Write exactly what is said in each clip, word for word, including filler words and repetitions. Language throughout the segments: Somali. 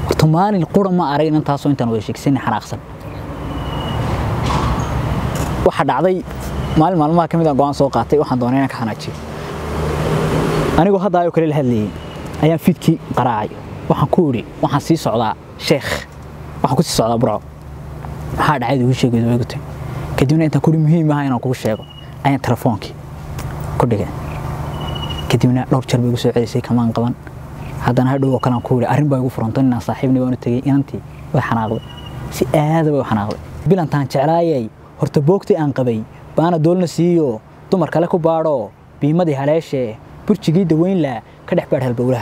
تمال القرى ما أرين أنت أصلا أنت نويشك سنة حناقصن واحد عضي مال مال ما كم إذا قوان سوقاتي واحد دونينا كحناجي أنا جو هذا يوكل الهذي أيام فيتكي قراعي واحد كوري واحد سيس على شيخ واحد كوسيس على برا هذا عادي وش يقول يقول كدينا أنت كوري مهم هاي أنا كوش شيء أنا تلفونك كل كدينا لو تشرب يقول سعيد سي كمان قبل هذا أنا هذا وكلام كوري أرين بيقول فرنتنا صاحبني وأنا تجي أنتِ وحناقض سي هذا وحناقض بلا أنت شعراي هرتبوكتي أنقبي بأنا دولنا سيو تمر كلكو بارو بيمدي هلاشه برشجي دوين لا كده حبر هالبوله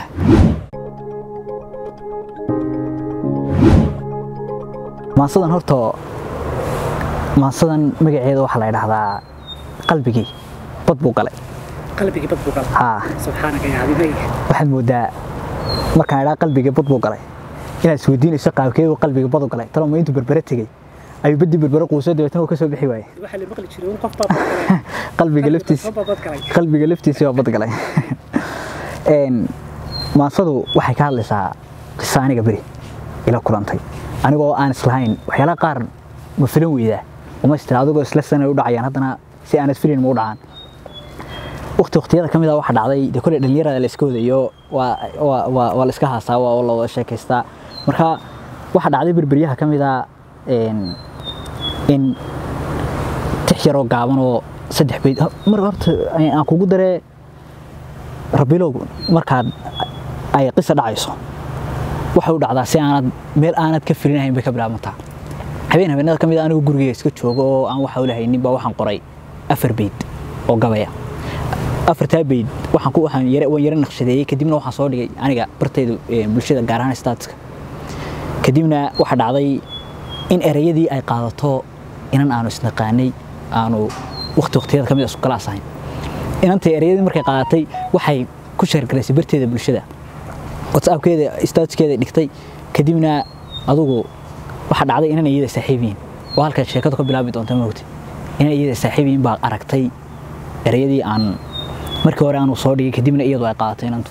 ما صدق هرتو ما صدق مجيء واحد لا يرحض قلبي بطبو قلي قلبي بطبو قلي ها سبحانك يا حبيبي واحد مودا ما كان على قلبي بطبو قلي إن سودين الشقة وكيف قلبي بطبو قلي ترى ما أنتوا بربرتي أي بدي بالبرق وسود وتنو كسب بحواي. واحد اللي بقلي شنو قف بط قلبي قلفتي قلبي قلفتي سوى بط قلي. إن ما صدوا واحد كان لسا قصاني قبري إلى كلامتي. أنا جو أنا سلهين وحيلا قارن مفلون وياه وما استرادوا جو سلسنا يودعيان هذا أنا سي أنا سفرين مودعان. وقت وقت هذا كم إذا واحد عضي ده كل الليرة اللي سكود يو و و و والسكها سوا والله الشيء كستا مركا واحد عضي بربريها كم إذا إن إن تحيروا قابنوا صدح بيت مرات أنا أكو قدرة ربي لو مركاد أي قصة دعيسو وحول على سيانة ميل أنا تكفرين هاي بكبر متاع حبينا بينا كم إذا أنا وجورجي سكتشوجو أنا وحولها إني بوحن قري أفر بيت أو قبيا أفر تابيت وحن كو وحن ير ويرن نخشدي كديمنا وحن صوري أنا جا برتيد بلشة جارهان ستاتك كديمنا واحد عضي إن أريدي أي قاضته إن أنا استنقاني أنا وقت وقت هذا كم يسوق كلاسين إن أنت أريدي مركي قاضتي وحي كشر كلاس برتي ذا بالشدة وتصاب كذا استاذ كذا نكتي كديمنا أذوقه واحد عادي إن أنا يدا سحيبين وهالك الشركات قبل بيت أنت موتي إن يدا سحيبين بقى أركتي أريدي عن مركي ورانو صوري كديمنا إيضا قاضتين أنت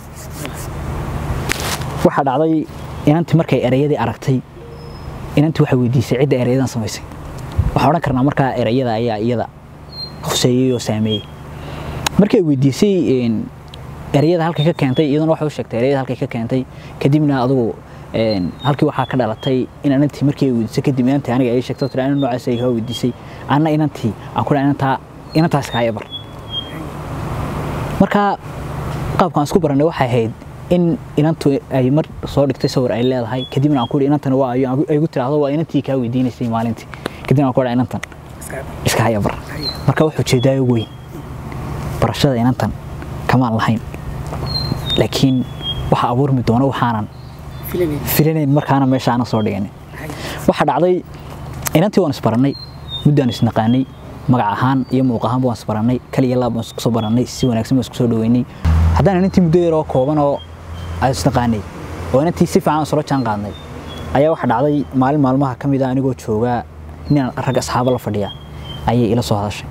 واحد عادي إن أنت مركي أريدي أركتي إن أنت واحد ودي سعيد أريدان سميسي وحنا كرنا مركا أريدا أي أيدا خصية وسامي مركا ودي سي إن أريدا هالك كأنتي إذا واحد وشك أريدا هالك كأنتي كديمنا أضو إن هالك واحد كذا لطي إن أنت مركا ودي سي كديم أنت أنا أي شك تطلع أنا نوع سي هو ودي سي أنا إن أنت أقول أنا تا إن أنت سكايبر مركا قاب كان سكوبر إنه واحد هيد إن إن أنتوا أي مر صورك تصور أي لا هاي كديمنا أقول إن أنت نوع أي أي قلت له هذا إن أنت كاوي ديني سي مال أنت كديمنا أقول إن أنت إسكاي بر مركا وحو جيداي وين برشة إن أنت كمان لهين لكن waxa abuurmi doona waxaanan filanin filanin markaana meesha aan soo dhigay waxa dhacday inantii waan isbaranay muddaan isnaqaanay magac ahaan iyo muuq ahaan waan isbaranay kaliya laab waan isku soo baranay si wanaagsan isku soo dhaweynay haddana inantii muddo yar oo kooban oo ay isnaqaanay oo inantii si fiican soo jaan qaadnay ayaa waxa dhacday maalin maalmaha kamid ah anigoo jooga inaan rag asxaab la fadhiya ayay ila soo hadashay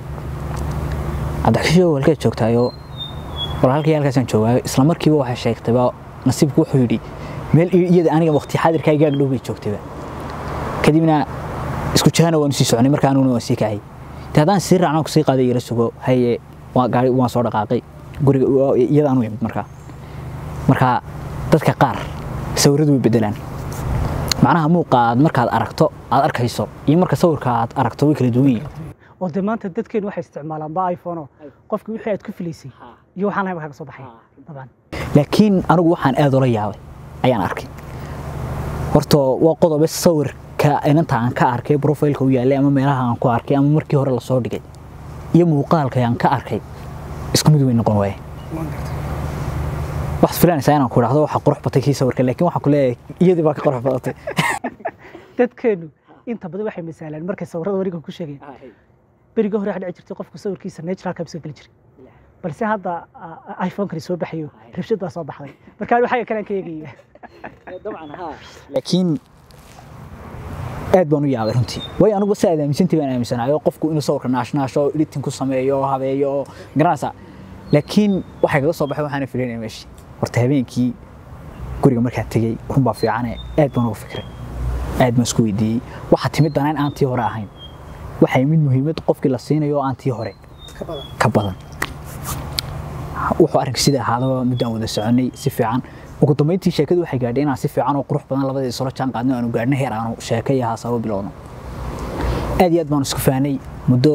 adxisho walka joogtaayo walaalkii halkaasaan joogay isla markiiba waxa sheegtay nasiibku wuxuu yiri meel iyada aniga waqti xaadirkayga gaag dhow bay joogtay kadibna isku jaana waan sii soconay markaan uu sii kacay taadaan si raacno ku sii qaaday ila sugo haye waa gaari waan soo dhaqaaqay guriga iyada aanu yimid markaa markaa dadka qaar sawiradu way bedelaan macnaha muuqaad markaad aragto aad arkayso iyo marka sawirka aad aragto way kala duwan yihiin oo demaanta dadkeen waxay isticmaalaan ba iPhone qofkii wixii aad ku filaysay iyo waxaan hayba ka soo baxay taban laakiin anigu waxaan aad ula yaabay ayaan arkay horto waa qodob sawirka inanta aan ka arkay profile-ka uu yaalay ama meelaha aan ku arkay ama markii hore la soo dhigay iyo muuqaalka aan ka arkay isku mid weyn noqon waayay wax filan sayaan ku raahdo waxa qurux batay kii sawirka laakiin waxa ku leeyahay iyadii baa ka qurux badatay dadkeenu inta badan waxay misaalaan markay sawirada wariga ku sheegay beriga hore waxa jirtay qofku sawirkiisa natural ka bisoo gali jiray balse hadda iPhone kali soo baxayo rabshad baa soo baxday marka waxa kale ka yeegay dabcan ha laakiin aad baan u yaabay runtii way anigu saad aaminsantii baan aaminsanayo qofku inuu sawirka naashnaasho editing ku sameeyo habeeyo garanaysa laakiin waxa kaga soo baxay waxaan filaynay meeshii horta habeenkii guriga markaa tegey run baa fiicane aad baan uga fikray aad baan isku weydiiyey waxa timid danaan aan tii hore ahayn waxay mid muhiimad qofkii la siinayo aan tii hore ka badan wuxuu arrinka sida ahaado muddaan wada soconay si fiican ugu dambeyntii sheekadu waxay gaadhay inaan si fiican oo qurux badan labadii soo jaan qaadno aanu gaadhnay heer aanu sheekay ahaa sabab bilowno aad iyo aad baan isku faanay muddo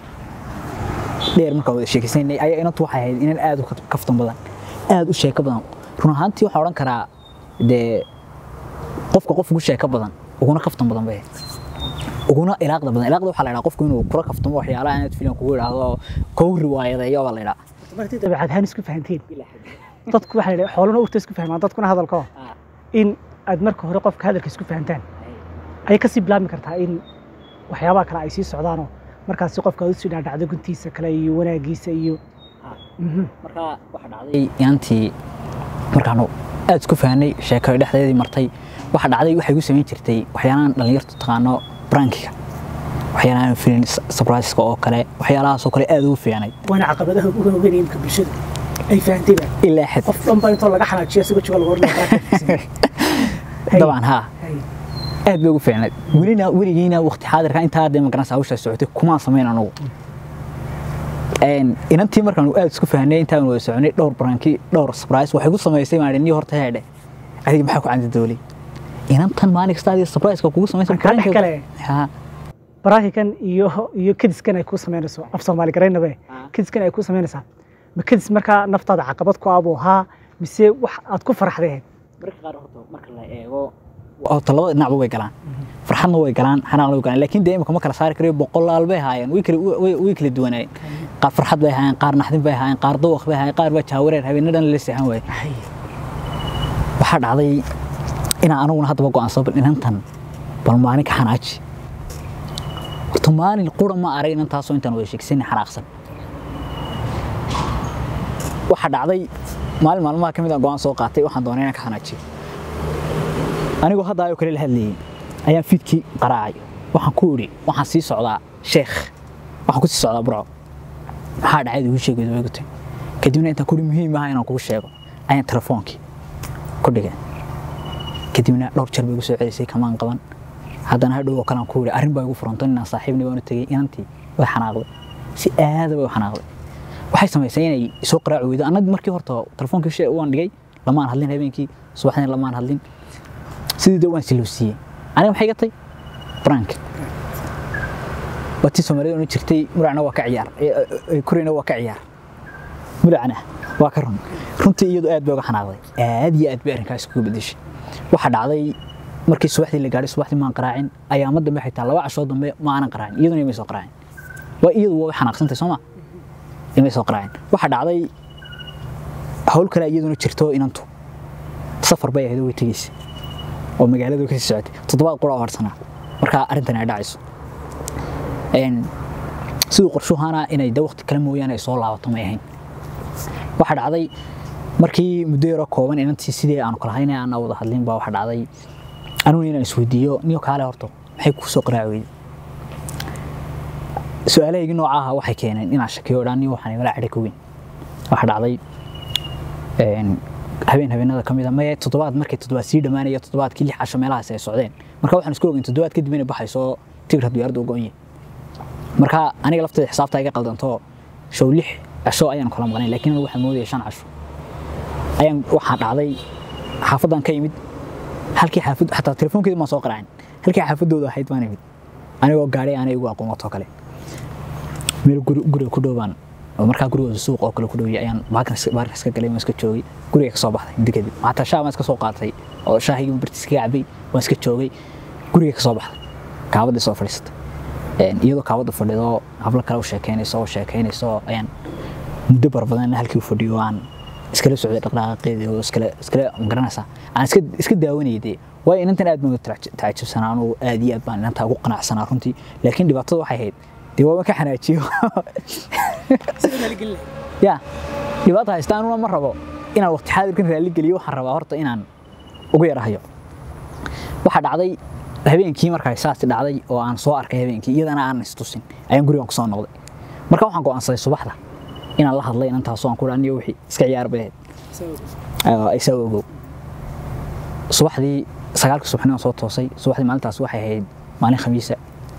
dheer markaa wada sheekaysanay ayaa inantu waxay ahayd inaan aad u kaftan badan aad u sheeko badan run ahaantii waxaan odhan karaa dee qofka qof ugu sheeko badan uguna kaftan badan bay uguna ilaaqda badan ilaaqda waxaa la yidhaha qofku inuu kula kaftamo waxyaalaha inaad filim kugu idhaahdo kugu riwaayadeeyo baa la yidhaha markii dabeecad ahaan isku fahanteen dadku waxaa la yidhaha xoolana urta isku fahmaan dadkuna hadalkoo in aad marka hore qofka hadalka isku fahantaan ayay kasii bilaabmi kartaa in waxyaabaha kale ay sii socdaanoo markaasi qofka aad usii dhaadhacdo guntiisa kale iyo wanaagiisa iyo markaa waxaa dhacday inantii markaanu aad isku fahanay sheeko dhexdeedii martay waxa dhacday waxay igu samayn jirtay waxyaalahan dhalinyartu taqaano brankiga waxyaalahan film surprise-ka oo kale waxyaalahaas oo kale aad ugu fiicnay waana caqabadaha ugu waaweyn ee imka bulshada ay fahanteen ilaa xad qof dhan baa intoo laga xanaajiyo isagoo jooga lagu hormariyo طبعا ها aad bay ugu fiicnay welina weligiina waqti xaadirka inta aad ma garanaysaa hawsha socotay kuma sameyn anagu een inantii markaan aad isku fahnay inta aan wada soconay dhowr branki dhowr surprise waxay ku sameysay maalintii horta heedhe adiga maxaa ku candi doolay inantan maalin kasta adiga surprise-ka kugu sameysay branki kale ha branki kan iyo iyo kidskan ay ku sameynayso af Soomaali garaynabe kidskan ay ku sameynaysaa ma kids marka naftaada caqabad ku abo ha mise wax aad ku faraxday marka qaar horta marka la eego oo talaba dhinac way galaan farxadna way galaan xanaaqna way galaan laakiin deeymka ma kala saari karayo boqolaal bay haayeen way kala way kala duwanayeen qaar farxad bay haayeen qaar naxdin bay haayeen qaar dawaq bay haayeen qaar ba jaawareer habeenadan la seexan way waxa dhacday in anaguna hadaba go'aansan inantan bal maalin ka xanaaji horta maalin qura ma arag inantaasoo intaan wada sheegsan xanaaqsan waxa dhacday maalin maalmaha kamid ah go'aan soo qaatay waxaan doonay inaan ka xanaajiyo anigu hadda ayo kale la hadlayay ayaan fiidkii qaraacay waxaan ku iri waxaan sii socdaa sheekh waxaan ku sii socdaa burco maxaa dhacay uu sheegay way gutay kadibna inta ku muhiim ah inaan kugu sheego ayaan telefoonkii ku dhigay kadibna dhowr jeer bay igu soo celisay kamaan qaban haddana hadhow kale aan ku iri arrin baa igu furantay inaan saaxiibnii waan u tagay inantii way xanaaqday si aad bay u xanaaqday waxay samaysay inay soo qaraac weydo anad markii horta telefoonkii shay waan dhigay lamaan hadlin habeenkii subaxdii lamaan hadlin sidii dawaan siluusiyay aniga maxay gatay prank wati Soomaalidu oo jirtay muracna waa ka ciyaar ee kurina waa ka ciyaar muracna waa ka run runtii iyadu aad bay uga xanaaqday aad iyo aad bay arrinkaas ku bedeshay waxa dhacday markii subaxdii la gaaray subaxdii maan qaraacin ayaa madda maxay taa laba casho dambe ma aanan qaraacin iyaduna ma soo qaraacin waa iyadu waa xanaaqsantay Soomaa inay soo qaraacin waxa dhacday hawl kale iyaduna jirto inantu safar bay ahayd oo weytigiisa oo magaalada ka sii socotay toddobaad qura horsanaa marka arintan ay dhacayso een sidoo qorshahaana inay da waqti kale mooyaan ay soo laabato ma ahayn waxa dhacday markii muddo yar kooban inantii sidii aan kala haynay aan wada hadlin baa waxa dhacday anigu inaan isweydiiyo niyo kale horto maxay ku soo qaraacay su'aalahayga noocaha waxay keeneen inaan shakiyo dhaaniyo waxaan wala xidhay weyn waxa dhacday een habeen habeenada kamida ma toddobaad markay toddobaad sii dhamaanaya toddobaadkii lix casho meelahaas ay socdeen marka waxaan isku ogeyn toddobaad kadib inay baxayso tigir diyaaradu go'ay marka aniga lafteeda xisaabta iga qaldanto show lix casho ayaan kala maqnay laakiin waxaan moodayay shan casho ayaan waxa dhacday xaafadan ka yimid halkii xaafad hatta telefoonkeeda ma soo qaraacin halkii xaafadooda ahayd baan yimid anigoo gaaray aan igu aqoonto kale meel guri ku dhowaan marka gurigooda suuq oo kale ku dhoway ayaan baaknas baaknas ka galay iska joogay guriga ka soo baxday intii maanta shaama iska soo qaatay oo shaahigi bartiska cabay waan iska joogay guriga ka soo baxday kaabada soo fadhiistay een iyadoo kaabada fadhido habla kale u sheekeynayso oo sheekeynayso ayaan muddo barbadan halkii u fadhiyo aan iskala socday dhaqdhaqaaqeedii oo iskala iskala garanaysa aan iska iska daawanayday way inantan aad ma taajibsanaan oo aad iyo aad baan inanta ugu qanacsanaa runtii laakiin dhibaatada waxay ahayd ديوما كحناجيو يا ديوات هايستان ولا مرة بو إنا وقت حاضر كن رالي قليو حربا هرتا إنان وغير هيو واحد عضي هبين كي مركا يساس دعضي oo aan soo arkay habeenkii iyadana aan istusin ayaan guriga ku soo noqday marka waxaan go'aansaday subaxda inaan la hadlay inaan taasoo aan ku raaniyo wixii iska ciyaar bay ay soo subaxdii sagaalka subaxnimo soo toosay subaxdii maalintaas waxay ahayd maalin khamiisa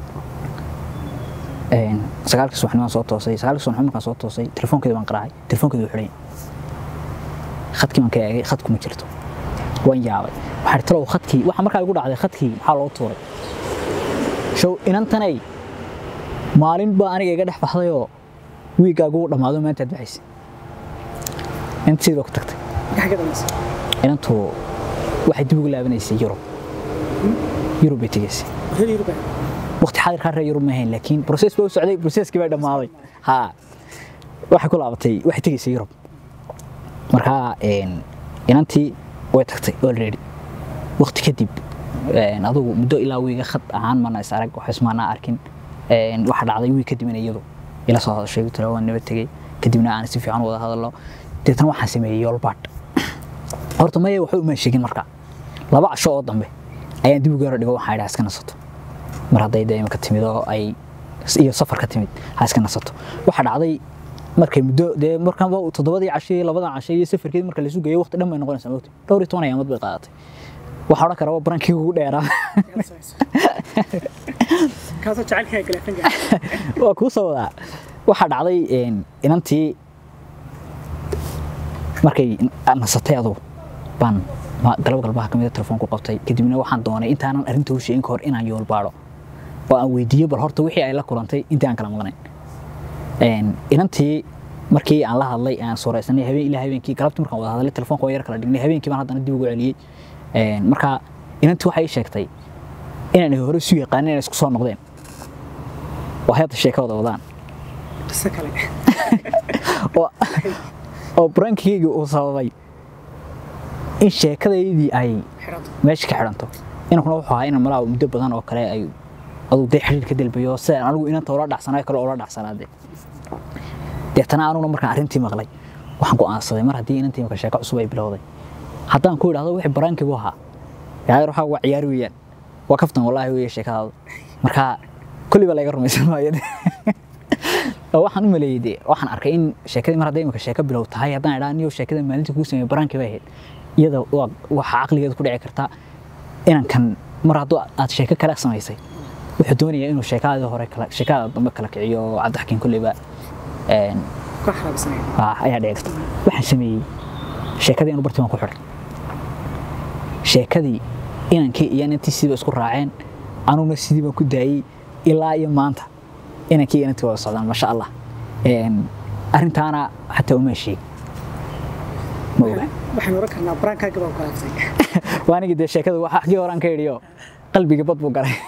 een sagaalka subaxnimo soo toosay sagaalka subaxnimo markaan soo toosay telefoonkeeda baan qaraacay telefoonkeeda wuu xidhay khadkii man ka eegay khadku ma jirto waan yaabay waxaan talo khadkii waxa markaa igu dhacday khadkii maxaa loo tuuray show inantanay maalin baa aniga iga dhex baxday oo wiigaagu dhamaado maanta aad baxaysay intii waqti tagtay maxaa ka dambeysay inantu waxay dib ugu laabanaysay Yurub Yurub ay tagaysay hal Yurub waqti xaadir ka reey Yurub ma ahayn laakiin process baa u socday processkii baa dhamaaday ha waxa ku laabatay waxay tagaysay Yurub marka een inantii way tagtay already waqti kadib een adigu muddo ilaa wiiga khad ahaan mana is arag wax ismaana arkin een waxa dhacday wiig kadib inay iyadu ila soo hadashay telefoon nabad tagay kadibna aan si fiican wada hadalno deetan waxaan sameeyay yoolbaad horta ma yahay ma sheegin marka laba casho oo dambe ayaan dib ugu yar dhigo waxaan idhaa iska nasato mar haday deeyo ka timid oo ay iyo safar ka timid ha iska nasato waxa dhacday markay muddo de markaan waa toddobadii cashay labadan cashay iyo safarkii marka la sugayo waqti dhan bay noqonaysaa waqti dhowr iyo toban ayaamad bay qaadatay waxa oran kara waa barankii ugu dheeraa kaasoo jecelkaaga kala fangaa waa ku soo wadaa waxa dhacday in inantii markay nasatay adu baan galab galbaha kamid telefoon ku qabtay kadibna waxaan doonay intaanan arinta u sheegin hor inaan yool baaro oo aan weydiiyo bal horta wixii ay la kulantay intaan kala maqnayn een inantii markii aan la hadlay aan sooraysanay habeen ilaa habeenkii galabtii markaan wada hadlay telefoonka oo yar kala dhignay habeenkii baan haddana dib ugu celiyay een marka inantii waxay sheegtay inaan hore soo yaqaan inay isku soo noqdeen waxay sheekada wadaan qisa kale oo oo brankiga uu sababay in sheekadaydii ay meesha ka xiranto inuu kuna wuxuu ahaa in malaa muddo badan oo kale ay adu day xiriir ka dalbayo sida anigu inanta oo la dhaxsanay kale oo la dhaxsanaade deetana anuna markaan arintii maqlay waxaan go'aansaday mar haddii inantii marka sheeko cusub ay bilowday haddaan ku idhaahdo wixii brankigu ahaa yaa waxa waa ciyaar weeyaan waa kaftan wallahi weey sheekadaadu marka kulli baa laga rumaysan maayo waxaan u maleeyay waxaan arkay in sheekadii mar haday imka sheeko bilow tahay haddaan idhaaniyo sheekada maalintii ku sameeyay barankii bay ahayd iyada waxa aqligeedu ku dhici karta inaan kan mar haddii aad sheeko kala samaysay wuxuu doonayaa inuu sheekada hore kala sheekada dambe kala kiciyo caddaxkin kulliba een ka xarabsanay ah ayaa dhigtay waxaan sameeyay sheekadii inuu bartaan ku xiray sheekadii inankii iyo inantii sidii isku raaceen anuna sidii baan ku daayay ilaa iyo maanta inankii inantii wada socdaan ma sha Allah een arintaana hatta uma sheeg ma oga waxaan oran karnaa barankaaga baa qaadatay waaniga de sheekada waxa xaqii horaan ka yiriyo qalbiga bad buu galay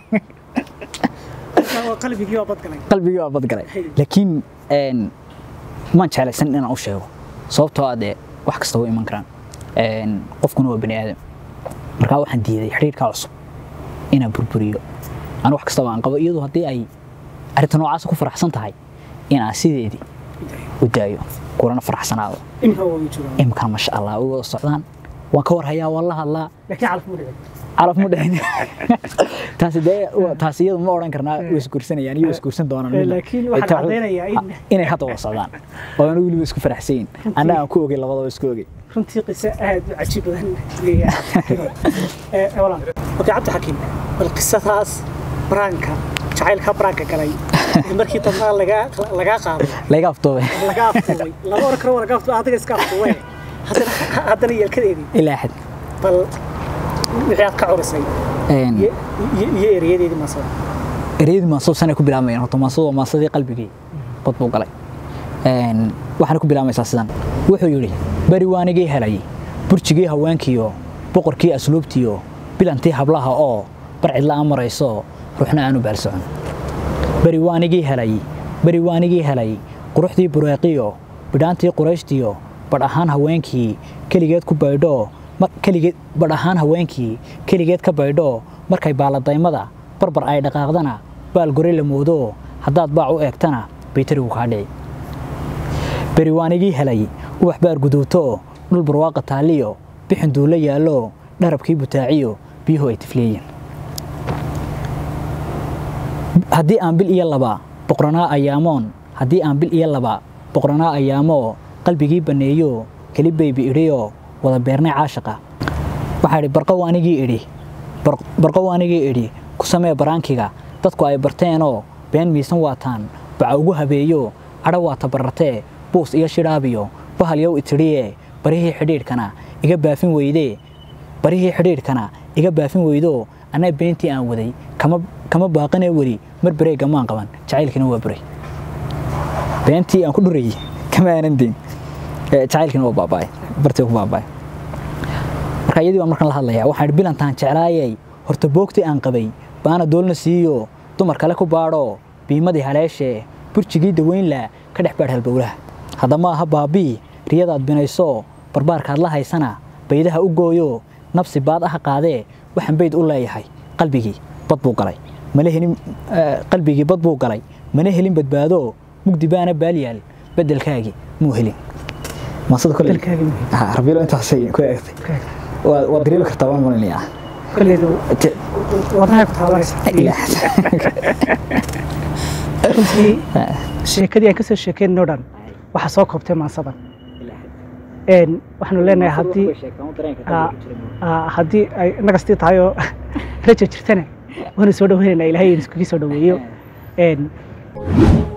qalbigii waa bad galay qalbigii waa bad galay laakiin een ma jeclaysan inaan u sheego sababtoo ah wax kasta oo iman karaan een qofkuna waa bani aadam marka waxaan diiday xiriirka cusub inaan burburiyo aan wax kasta aan qabo iyadoo hadii ay arinta noocaas ku faraxsan tahay in aan sideedii u daayo kurana faraxsanaado imka waa joogaa imka ma sha Allah oo socdaan waan ka war hayaa wallahi Allah laakiin calaf mu dhigay calaf mu dhigay taasi de taasi iyadu ma oran karnaa way isku kursanayaan iyo isku kursan doonaan laakiin waxa cadeynayaa in inay hadda wada socdaan oo aan waliba isku faraxsayn ana aan ku ogay labadaba isku ogay runtii qisa aad u cajiib badan ee walaal okay cabdi xakiim bal qisadaas branka jacaylka branka galay markii dadka laga laga qaaday laga aftoobay laga aftoobay laba war karo laga aftoobay adiga iska aftoobay hadana hadana yelkadeedii ilaa xad bal wixii aad ka corisay een iyo eriyadeedii ma soo eriyadii ma soo sanay ku bilaabmayeen horta ma soo ma sadii qalbigii bad buu galay een waxaan ku bilaabaysaa sidan wuxuu yiri bari waanigii helay burjigii haweenkiyo boqorkii asluubtiyo bilantii hablaha oo barcid la amarayso ruuxna aanu baalsocon bari waanigii helay bari waanigii helay quruxdii buraaqiyo bidhaantii qurayshtiyo bad ahaan haweenkii kaligeed ku baydho mar kaligeed bad ahaan haweenkii kaligeed ka baydho markay baaladaymada barbar ay dhaqaaqdana baal gore la moodo haddaad baac u eegtana baytarigu ka dhacay bari waanigii helay wax baar gudubto dhul barwaaqa taaliyo bixin duula yaalo dharabkii butaaciyo biyo ay tifleeyeen haddii aan bil iyo laba boqornaa ayaamoon haddii aan bil iyo laba boqornaa ayaamo qalbigii baneeyo kali baby iriyo wada beernay caashiqa waxaa idhi barqow anigii idhi barqow anigii idhi ku samee baraankiga dadku ay barteenoo been miisan waataan baca ugu habeeyo cadho waa tabarratee buus iyo shidhaabiyo bahal yow itiriye barihii xidhiidhkana iga baafin weydee barihii xidhiidhkana iga baafin weydo anaa beentii aan waday kama kama baaqanee weli mar bareega maan qaban jacaylkina waa baray beentii aan ku dhurayay kama aanan deyn jacaylkina waa baabaay bartay ku baabaay marka iyadii baan markan la hadlayaa waxaan bilantaan jeclaayay horta boogtii aan qabay baana doolna siiyo dumar kale ku baadho biimadii haleeshee burjigii daweynla ka dhex baadh halbowlaha haddama aha baabii riyadaad binayso barbaarkaad la haysana baydaha u gooyo nafsi baad ah qaadee waxaan bayd u leeyahay qalbigii bad buu galay mana helin qalbigii bad buu galay mana helin badbaado mugdi baana baalyaal bedelkaagii muu helin maasada kale ha rabiilo intaasay ku eegtay waa waa dareemi kartaa waan malinayaa كليدو وضعها كتابة sheekadii aan ka soo sheekeyn oo dhan waxa soo koobtay maasadan een waxaanu leenahay hadii hadii ay nagastii tahay oo rajo jirtana wana soo dhaweynaa ilaahay isku soo dhaweeyo een